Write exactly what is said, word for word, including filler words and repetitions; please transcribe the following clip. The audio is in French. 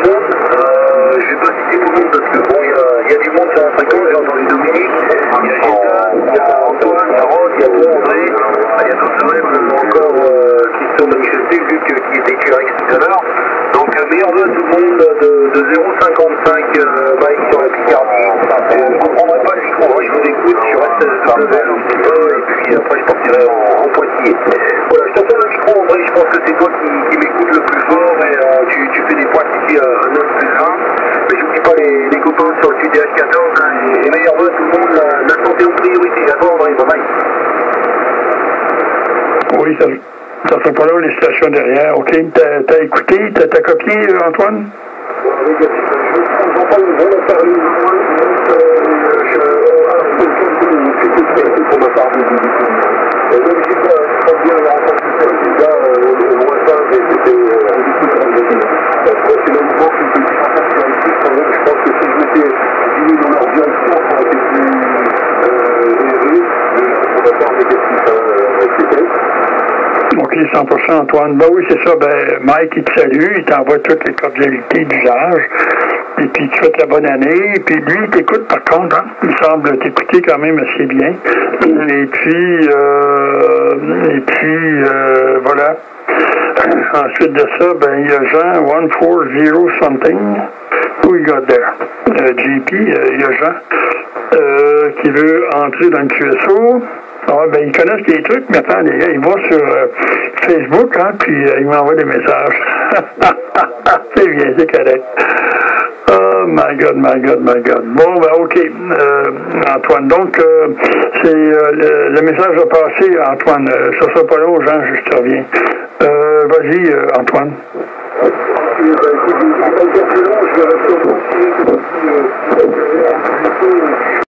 le monde. Euh, je ne vais pas citer tout le monde parce que bon, il y a, y a du monde sur la fréquence, j'ai entendu Dominique, il y a Gilda, il y a Antoine, il y a Rod, il y a toi, André, il y a d'autres même encore euh, qui se sont manifestés, Luc qui était Q R X tout à l'heure. Donc euh, meilleur vœu à tout le monde de, de zéro virgule cinquante-cinq euh, Mike sur la Picardie. Euh, je ne comprendrai pas le micro, hein, je vous écoute, je reste de level un petit peu et puis après je partirai en, en Poitiers. Voilà, je t'entends le micro André, je pense que c'est toi qui, qui m'écoute le plus fort et euh, tu, tu fais des points ici à neuf plus vingt. Mais j'oublie pas les, les copains sur le Q T H quatorze hein, et, et meilleur vœu à tout le monde, la, la santé en priorité. À toi André, bye bye. Oui, ça ne sera pas là, les stations derrière. OK, t'as, t'as écouté, t'as, t'as copié, Antoine? Oui, je n'entends pas une bonne parler. Je pour ma part de même si je n'ai pas bien rencontré ces gars au lointain, mais c'était un discours. C'est même pas une petite rencontre sur un site, je pense que si je m'étais guidé dans leur direction, ça aurait été plus élevé, mais pour ma part négatif, c'était. OK, cent pour cent Antoine. Ben oui, c'est ça. Ben, Mike, il te salue, il t'envoie toutes les cordialités d'usage. Et puis, tu souhaites la bonne année. Et puis, lui, il t'écoute par contre. Hein? Il semble t'écouter quand même assez bien. Et puis, euh, et puis, euh, voilà. Ensuite de ça, ben, il y a Jean, one four zero something. Who you got there? Euh, J P, euh, il y a Jean, euh, qui veut entrer dans le Q S O. Ah, ben, ils connaissent les trucs, mais attends, les gars, ils vont sur euh, Facebook, hein, puis euh, ils m'envoient des messages. C'est bien, c'est correct. Oh, my God, my God, my God. Bon, ben, OK, euh, Antoine. Donc, euh, c'est euh, le, le message a passé, Antoine. Euh, ça sera pas long, Jean, je te reviens. Euh, vas-y, euh, Antoine.